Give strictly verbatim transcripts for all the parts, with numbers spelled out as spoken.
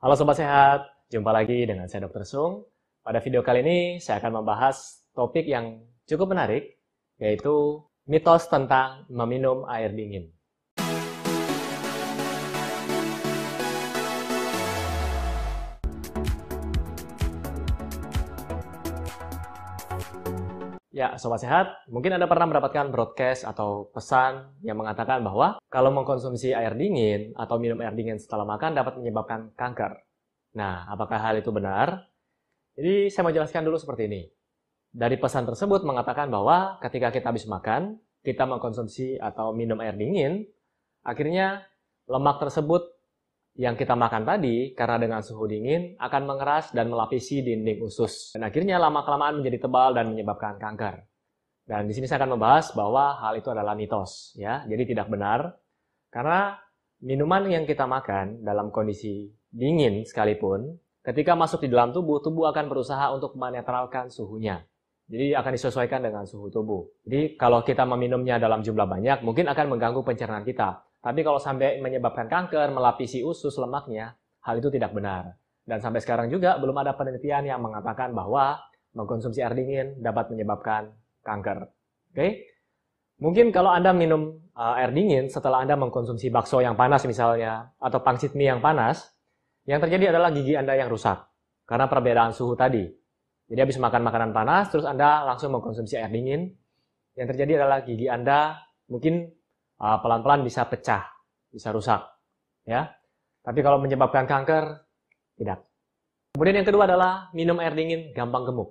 Halo Sobat Sehat, jumpa lagi dengan saya dokter Sung. Pada video kali ini saya akan membahas topik yang cukup menarik, yaitu mitos tentang meminum air dingin. Ya, Sobat Sehat, mungkin Anda pernah mendapatkan broadcast atau pesan yang mengatakan bahwa kalau mengkonsumsi air dingin atau minum air dingin setelah makan dapat menyebabkan kanker. Nah, apakah hal itu benar? Jadi, saya mau jelaskan dulu seperti ini. Dari pesan tersebut mengatakan bahwa ketika kita habis makan, kita mengkonsumsi atau minum air dingin, akhirnya lemak tersebut yang kita makan tadi, karena dengan suhu dingin, akan mengeras dan melapisi dinding usus. Dan akhirnya lama-kelamaan menjadi tebal dan menyebabkan kanker. Dan di sini saya akan membahas bahwa hal itu adalah mitos, ya. Jadi tidak benar, karena minuman yang kita makan dalam kondisi dingin sekalipun, ketika masuk di dalam tubuh, tubuh akan berusaha untuk menetralkan suhunya. Jadi akan disesuaikan dengan suhu tubuh. Jadi kalau kita meminumnya dalam jumlah banyak, mungkin akan mengganggu pencernaan kita. Tapi kalau sampai menyebabkan kanker, melapisi usus lemaknya, hal itu tidak benar. Dan sampai sekarang juga belum ada penelitian yang mengatakan bahwa mengkonsumsi air dingin dapat menyebabkan kanker. Oke? Mungkin kalau Anda minum uh, air dingin setelah Anda mengkonsumsi bakso yang panas misalnya, atau pangsit mie yang panas, yang terjadi adalah gigi Anda yang rusak. Karena perbedaan suhu tadi. Jadi habis makan makanan panas, terus Anda langsung mengkonsumsi air dingin, yang terjadi adalah gigi Anda mungkin pelan-pelan uh, bisa pecah, bisa rusak, ya. Tapi kalau menyebabkan kanker, tidak. Kemudian yang kedua adalah minum air dingin gampang gemuk.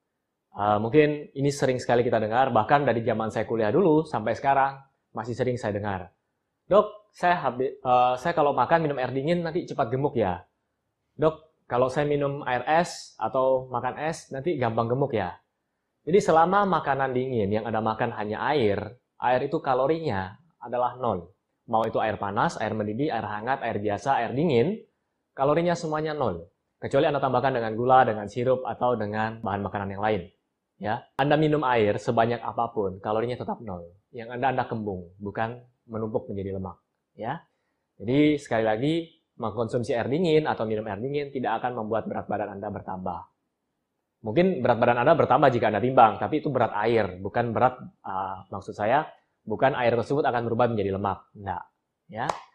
Uh, mungkin ini sering sekali kita dengar, bahkan dari zaman saya kuliah dulu sampai sekarang masih sering saya dengar. Dok, saya habis, uh, saya kalau makan minum air dingin nanti cepat gemuk ya. Dok, kalau saya minum air es atau makan es nanti gampang gemuk ya. Jadi selama makanan dingin yang Anda makan hanya air, air itu kalorinya adalah nol. Mau itu air panas, air mendidih, air hangat, air biasa, air dingin, kalorinya semuanya nol. Kecuali Anda tambahkan dengan gula, dengan sirup, atau dengan bahan makanan yang lain. Ya, Anda minum air sebanyak apapun, kalorinya tetap nol. Yang Anda Anda kembung, bukan menumpuk menjadi lemak. Ya, jadi sekali lagi mengkonsumsi air dingin atau minum air dingin tidak akan membuat berat badan Anda bertambah. Mungkin berat badan Anda bertambah jika Anda timbang, tapi itu berat air, bukan berat, uh, maksud saya, bukan air tersebut akan berubah menjadi lemak. Enggak. Ya.